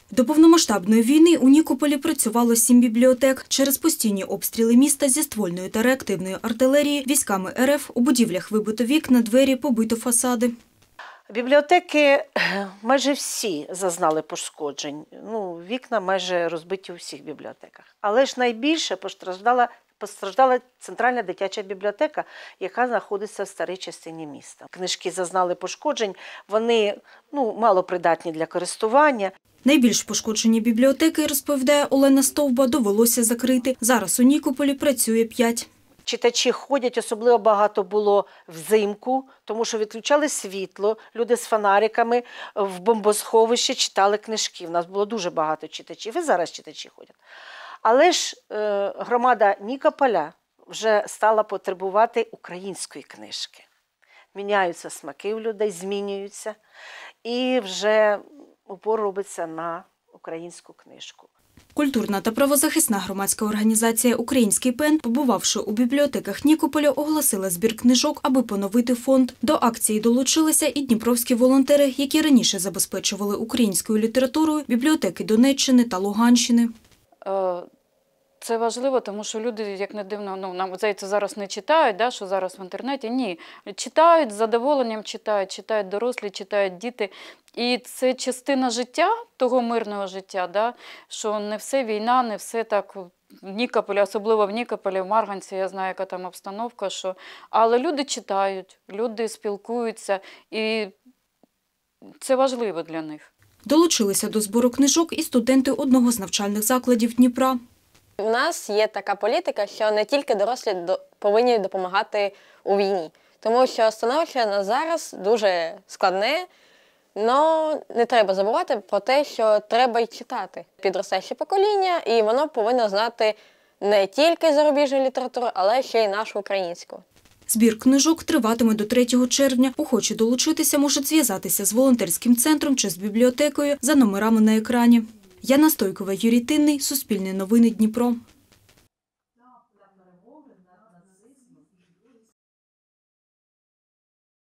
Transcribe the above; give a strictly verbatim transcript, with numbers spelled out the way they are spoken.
До повномасштабної війни у Нікополі працювало сім бібліотек. Через постійні обстріли міста зі ствольної та реактивної артилерії військами ер еф у будівлях вибито вікна, двері, побито фасади. Бібліотеки майже всі зазнали пошкоджень. Ну, вікна майже розбиті у всіх бібліотеках. Але ж найбільше постраждала, постраждала центральна дитяча бібліотека, яка знаходиться в старій частині міста. Книжки зазнали пошкоджень, вони ну, малопридатні для користування. Найбільш пошкоджені бібліотеки, розповідає Олена Стовба, довелося закрити. Зараз у Нікополі працює п'ять. Читачі ходять, особливо багато було взимку, тому що відключали світло, люди з фонариками в бомбосховищі читали книжки. У нас було дуже багато читачів, і зараз читачі ходять. Але ж е, громада Нікополя вже стала потребувати української книжки. Міняються смаки у людей, змінюються, і вже упор робиться на українську книжку. Культурна та правозахисна громадська організація «Український пен», побувавши у бібліотеках Нікополя, оголосила збір книжок, аби поновити фонд. До акції долучилися і дніпровські волонтери, які раніше забезпечували українською літературою бібліотеки Донеччини та Луганщини. Це важливо, тому що люди, як не дивно, ну, нам здається, зараз не читають, да, що зараз в інтернеті. Ні, читають, з задоволенням читають, читають дорослі, читають діти. І це частина життя, того мирного життя, да, що не все війна, не все так в Нікополі, особливо в Нікополі, в Марганці, я знаю, яка там обстановка. Що... Але люди читають, люди спілкуються, і це важливо для них. Долучилися до збору книжок і студенти одного з навчальних закладів Дніпра. У нас є така політика, що не тільки дорослі повинні допомагати у війні. Тому що становище на зараз дуже складне, але не треба забувати про те, що треба й читати. Підростаюче покоління, і воно повинно знати не тільки зарубіжну літературу, але ще й нашу українську. Збір книжок триватиме до третього червня. Охочі долучитися можуть зв'язатися з волонтерським центром чи з бібліотекою за номерами на екрані. Яна Стойкова, Юрій Тинний, Суспільне новини, Дніпро.